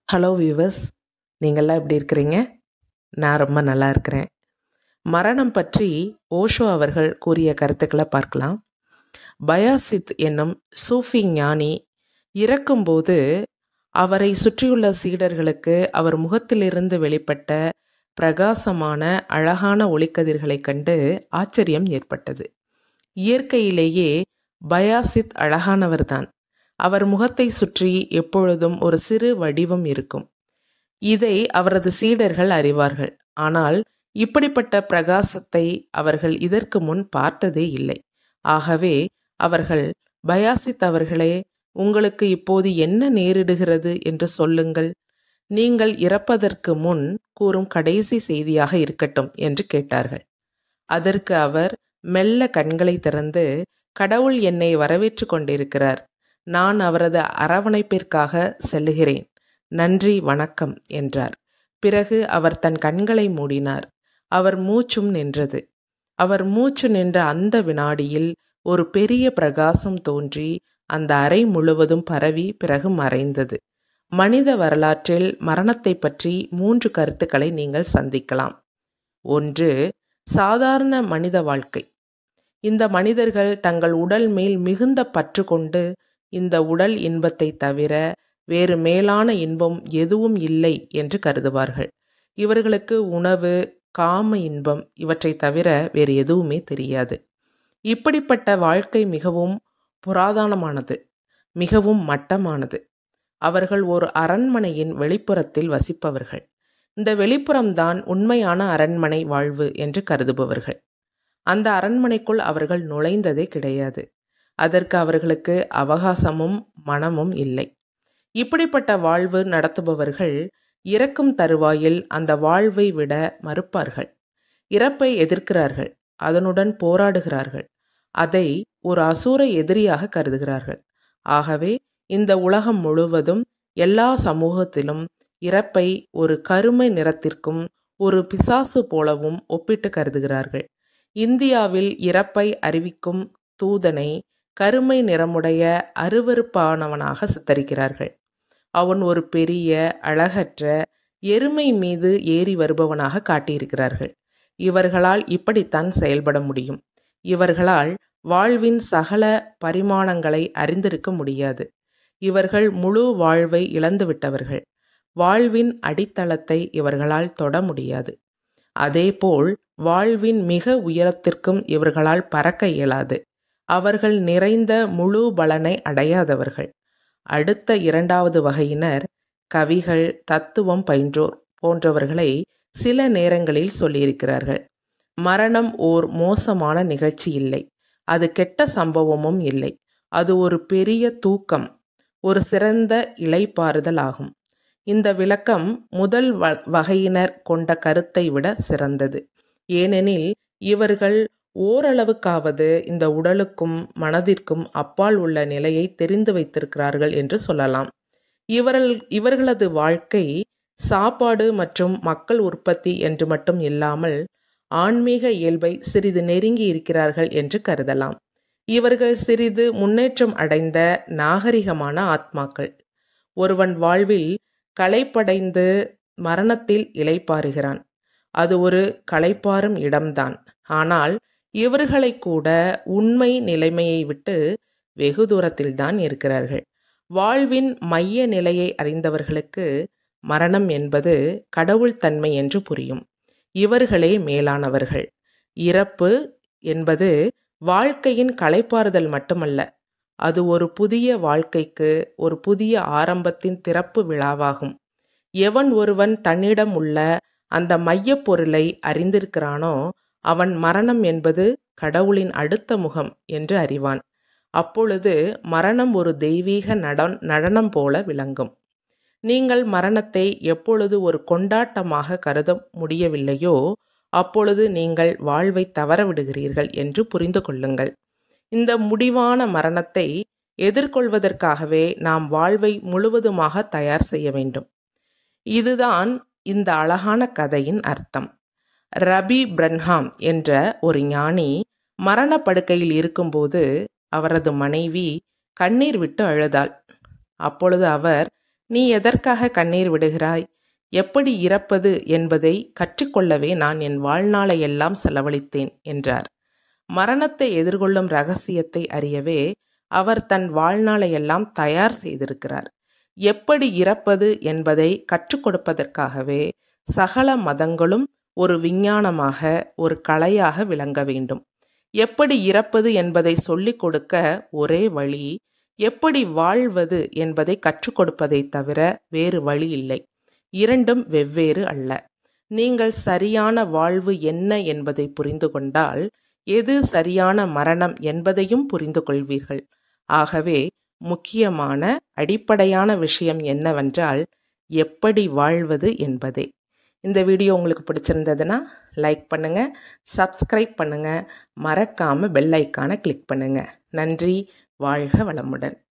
Hello viewers, நீங்கள்லாம் எப்படி இருக்கிறீங்க? நான் ரொம்ப நல்லா இருக்கிறேன். மரணம் பற்றி ஓஷோ அவர்கள் கூறிய கருத்துக்களை பார்க்கலாம். பயாசித் என்னும் சூஃபி ஞானி இறக்கும்போது அவரை சுற்றியுள்ள சீடர்களுக்கு அவர் முகத்திலிருந்து வெளிப்பட்ட பிரகாசமான அழகான ஒளிக்கதிர்களைக் கண்டு ஆச்சரியம் ஏற்பட்டது. இயற்கையிலேயே பயாசித் அழகானவர்தான். அவர் முகத்தை சுற்றி எப்பொழுதும் ஒரு சிறு வடிவம் இருக்கும். இதை அவரது சீடர்கள் அறிவார்கள். ஆனால் இப்படிப்பட்ட பிரகாசத்தை அவர்கள் இதற்கு முன் பார்த்ததே இல்லை. ஆகவே அவர்கள், பயாசித் அவர்களே, உங்களுக்கு இப்போது என்ன நேரிடுகிறது என்று சொல்லுங்கள். நீங்கள் இறப்பதற்கு முன் கூறும் கடைசி செய்தியாக இருக்கட்டும் என்று கேட்டார்கள். அதற்கு அவர் மெல்ல கண்களை திறந்து, கடவுள் என்னை வரவேற்று கொண்டிருக்கிறார். நான் அவரது அரவணைப்பிற்காக செல்லுகிறேன். நன்றி, வணக்கம் என்றார். பிறகு அவர் தன் கண்களை மூடினார். அவர் மூச்சும் நின்றது. அவர் மூச்சு நின்ற அந்த வினாடியில் ஒரு பெரிய பிரகாசம் தோன்றி அந்த அறை முழுவதும் பரவி பிறகு மறைந்தது. மனித வரலாற்றில் மரணத்தை பற்றி 3 கருத்துக்களை நீங்கள் சந்திக்கலாம். 1. சாதாரண மனித வாழ்க்கை. இந்த மனிதர்கள் தங்கள் உடல் மேல் மிகுந்த பற்று கொண்டு இந்த உடல் இன்பத்தை தவிர வேறு மேலான இன்பம் எதுவும் இல்லை என்று கருதுவார்கள். இவர்களுக்கு உணவு, காம இன்பம் இவற்றை தவிர வேறு எதுவுமே தெரியாது. இப்படிப்பட்ட வாழ்க்கை மிகவும் புராதனமானது, மிகவும் மட்டமானது. அவர்கள் ஒரு அரண்மனையின் வெளிப்புறத்தில் வசிப்பவர்கள். இந்த வெளிப்புறம்தான் உண்மையான அரண்மனை வாழ்வு என்று கருதுபவர்கள். அந்த அரண்மனைக்குள் அவர்கள் நுழைந்ததே கிடையாது. அதற்கு அவர்களுக்கு அவகாசமும் மனமும் இல்லை. இப்படிப்பட்ட வாழ்வு நடத்துபவர்கள் இறக்கும் தருவாயில் அந்த வாழ்வை விட மறுப்பார்கள். இறப்பை எதிர்க்கிறார்கள், அதனுடன் போராடுகிறார்கள். அதை ஒரு அசூர எதிரியாக கருதுகிறார்கள். ஆகவே இந்த உலகம் முழுவதும் எல்லா சமூகத்திலும் இறப்பை ஒரு கருமை நிறத்திற்கும் ஒரு பிசாசு போலவும் ஒப்பிட்டு கருதுகிறார்கள். இந்தியாவில் இறப்பை அறிவிக்கும் தூதனை கருமை நிறமுடைய அருவருப்பானவனாக சித்தரிக்கிறார்கள். அவன் ஒரு பெரிய அழகற்ற எருமை மீது ஏறி வருபவனாக காட்டியிருக்கிறார்கள். இவர்களால் இப்படித்தான் செயல்பட முடியும். இவர்களால் வாழ்வின் சகல பரிமாணங்களை அறிந்திருக்க முடியாது. இவர்கள் முழு வாழ்வை இழந்துவிட்டவர்கள். வாழ்வின் அடித்தளத்தை இவர்களால் தொட முடியாது. அதேபோல் வாழ்வின் மிக உயரத்திற்கும் இவர்களால் பறக்க இயலாது. அவர்கள் நிறைந்த முழு பலனை அடையாதவர்கள். அடுத்த 2வது வகையினர் கவிகள், தத்துவம் பயின்றோர் போன்றவர்களை சில நேரங்களில் சொல்லியிருக்கிறார்கள். மரணம் ஓர் மோசமான நிகழ்ச்சி இல்லை. அது கெட்ட சம்பவமும் இல்லை. அது ஒரு பெரிய தூக்கம், ஒரு சிறந்த இளைப்பாறுதல் ஆகும். இந்த விளக்கம் முதல் வகையினர் கொண்ட கருத்தை விட சிறந்தது. ஏனெனில் இவர்கள் ஓரளவுக்காவது இந்த உடலுக்கும் மனதிற்கும் அப்பால் உள்ள நிலையை தெரிந்து வைத்திருக்கிறார்கள் என்று சொல்லலாம். இவர்களது வாழ்க்கை சாப்பாடு மற்றும் மக்கள் உற்பத்தி என்று மட்டும் இல்லாமல் ஆன்மீக இயல்பை சிறிது நெருங்கி இருக்கிறார்கள் என்று கருதலாம். இவர்கள் சிறிது முன்னேற்றம் அடைந்த நாகரிகமான ஆத்மாக்கள். ஒருவன் வாழ்வில் களைப்படைந்து மரணத்தில் இளைப்பாறுகிறான். அது ஒரு களைப்பாறும் இடம்தான். ஆனால் இவர்களை கூட உண்மை நிலைமையை விட்டு வெகு தூரத்தில்தான் இருக்கிறார்கள். வாழ்வின் மைய நிலையை அறிந்தவர்களுக்கு மரணம் என்பது கடவுள் தன்மை என்று புரியும். இவர்களே மேலானவர்கள். இறப்பு என்பது வாழ்க்கையின் களைப்பாறுதல் மட்டுமல்ல, அது ஒரு புதிய வாழ்க்கைக்கு ஒரு புதிய ஆரம்பத்தின் திறப்பு விழாவாகும். எவன் ஒருவன் தன்னிடம் உள்ள அந்த மையப் பொருளை அறிந்திருக்கிறானோ அவன் மரணம் என்பது கடவுளின் அடுத்த முகம் என்று அறிவான். அப்பொழுது மரணம் ஒரு தெய்வீக நடனம் போல விளங்கும். நீங்கள் மரணத்தை எப்பொழுது ஒரு கொண்டாட்டமாக கருத முடியவில்லையோ அப்பொழுது நீங்கள் வாழ்வை தவறவிடுகிறீர்கள் என்று புரிந்து கொள்ளுங்கள். இந்த முடிவான மரணத்தை எதிர்கொள்வதற்காகவே நாம் வாழ்வை முழுவதுமாக தயார் செய்ய வேண்டும். இதுதான் இந்த அழகான கதையின் அர்த்தம். ரபி பிரன்ஹாம் என்ற ஒரு ஞானி மரணப்படுக்கையில் இருக்கும்போது அவரது மனைவி கண்ணீர் விட்டு அழுதாள். அப்பொழுது அவர், நீ எதற்காக கண்ணீர் விடுகிறாய்? எப்படி இறப்பது என்பதை கற்றுக்கொள்ளவே நான் என் வாழ்நாளை எல்லாம் செலவழித்தேன் என்றார். மரணத்தை எதிர்கொள்ளும் ரகசியத்தை அறியவே அவர் தன் வாழ்நாளை எல்லாம் தயார் செய்திருக்கிறார். எப்படி இறப்பது என்பதை கற்றுக் கொடுப்பதற்காகவே சகல மதங்களும் ஒரு விஞ்ஞானமாக, ஒரு கலையாக விளங்க வேண்டும். எப்படி இறப்பது என்பதை சொல்லிக் கொடுக்க ஒரே வழி, எப்படி வாழ்வது என்பதை கற்றுக் கொடுப்பதை தவிர வேறு வழி இல்லை. இரண்டும் வெவ்வேறு அல்ல. நீங்கள் சரியான வாழ்வு என்ன என்பதை புரிந்து கொண்டால் எது சரியான மரணம் என்பதையும் புரிந்து கொள்வீர்கள். ஆகவே முக்கியமான அடிப்படையான விஷயம் என்னவென்றால் எப்படி வாழ்வது என்பதே. இந்த வீடியோ உங்களுக்கு பிடிச்சிருந்ததுன்னா லைக் பண்ணுங்கள், சப்ஸ்கிரைப் பண்ணுங்கள், மறக்காமல் பெல் ஐக்கானை கிளிக் பண்ணுங்கள். நன்றி. வாழ்க வளமுடன்.